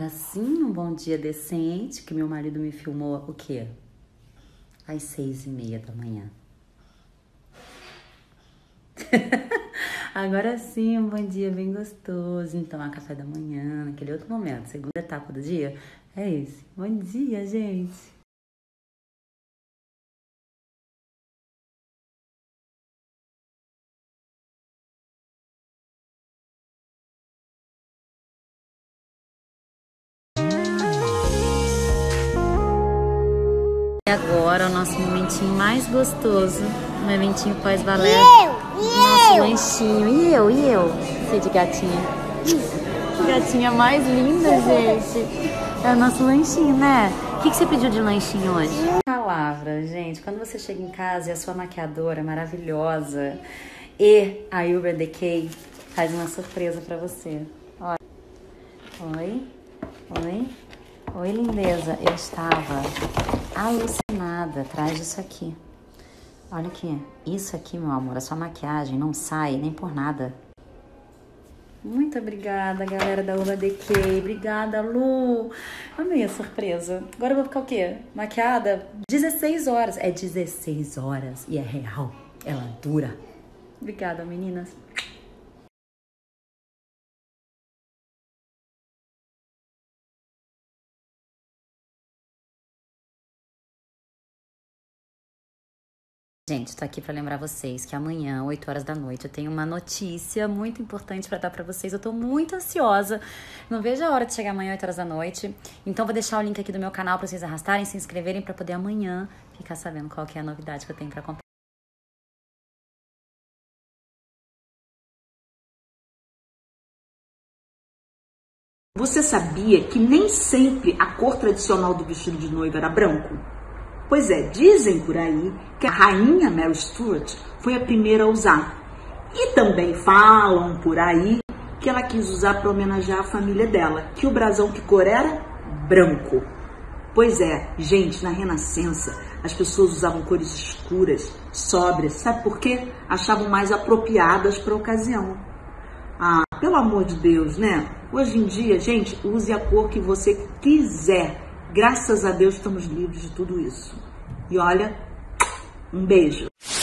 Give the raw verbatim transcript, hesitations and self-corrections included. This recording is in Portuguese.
Agora sim, um bom dia decente, que meu marido me filmou o quê? Às seis e meia da manhã. Agora sim, um bom dia bem gostoso. Então, tomar café da manhã, naquele outro momento, segunda etapa do dia, é esse. Bom dia, gente. E agora, o nosso momentinho mais gostoso, um momentinho pós-balé. Nosso lanchinho. E eu, e eu? Você de gatinha. Gatinha mais linda, gente. É o nosso lanchinho, né? O que, que você pediu de lanchinho hoje? Palavra, gente. Quando você chega em casa e a sua maquiadora maravilhosa e a Urban Decay faz uma surpresa pra você. Olha. Oi. Oi. Oi, lindeza. Eu estava alucinada atrás disso aqui. Olha aqui. Isso aqui, meu amor, a sua maquiagem não sai nem por nada. Muito obrigada, galera da Urban Decay. Obrigada, Lu. Amei a surpresa. Agora eu vou ficar o quê? Maquiada? dezesseis horas. É dezesseis horas e é real. Ela dura. Obrigada, meninas. Gente, tô aqui pra lembrar vocês que amanhã, oito horas da noite, eu tenho uma notícia muito importante pra dar pra vocês. Eu tô muito ansiosa. Não vejo a hora de chegar amanhã, oito horas da noite. Então vou deixar o link aqui do meu canal pra vocês arrastarem, se inscreverem pra poder amanhã ficar sabendo qual que é a novidade que eu tenho pra comprar. Você sabia que nem sempre a cor tradicional do vestido de noiva era branco? Pois é, dizem por aí que a rainha Mary Stuart foi a primeira a usar. E também falam por aí que ela quis usar para homenagear a família dela, que o brasão que cor era? Branco. Pois é, gente, na Renascença as pessoas usavam cores escuras, sóbrias, sabe por quê? Achavam mais apropriadas para a ocasião. Ah, pelo amor de Deus, né? Hoje em dia, gente, use a cor que você quiser. Graças a Deus estamos livres de tudo isso. E olha, um beijo.